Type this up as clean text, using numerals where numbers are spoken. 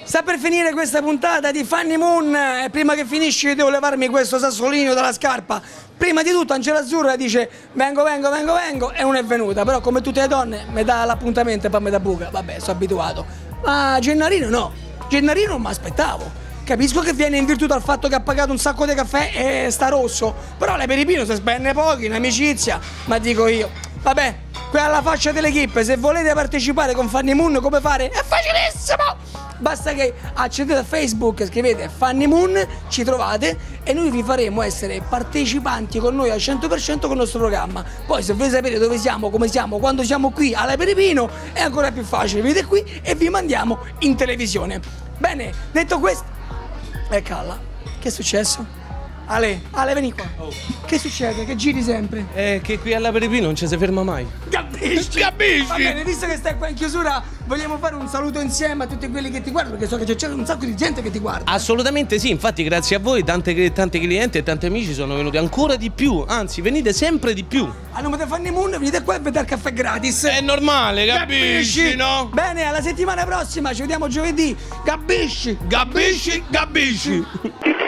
Sta per finire questa puntata di Fanny Moon e prima che finisci devo levarmi questo sassolino dalla scarpa. Prima di tutto Angela Azzurra dice vengo e non è venuta, però come tutte le donne mi dà l'appuntamento e poi mi dà buca, vabbè, sono abituato. Ma Gennarino no, Gennarino non mi aspettavo. Capisco che viene in virtù dal fatto che ha pagato un sacco di caffè e sta rosso, però l'Aperipino si spende pochi in amicizia, ma dico io, vabbè, qui alla faccia dell'equipe, se volete partecipare con Fanny Moon come fare? È facilissimo! Basta che accedete a Facebook, scrivete Fanny Moon, ci trovate e noi vi faremo essere partecipanti con noi al 100% con il nostro programma. Poi se volete sapere dove siamo, come siamo, quando siamo qui all'Aperipino è ancora più facile, venite qui e vi mandiamo in televisione. Bene, detto questo... Calla, che è successo? Ale, vieni qua. Oh. Che succede? Che giri sempre? Che qui all'Aperipino non ci si ferma mai. Capisci? Capisci? Va bene, visto che stai qua in chiusura, vogliamo fare un saluto insieme a tutti quelli che ti guardano, perché so che c'è un sacco di gente che ti guarda. Assolutamente sì, infatti grazie a voi tanti clienti e tanti amici sono venuti ancora di più, anzi venite sempre di più. A nome di Fanny Moon venite qua e vedete il caffè gratis. È normale, capisci, no? Bene, alla settimana prossima, ci vediamo giovedì. Capisci? Capisci?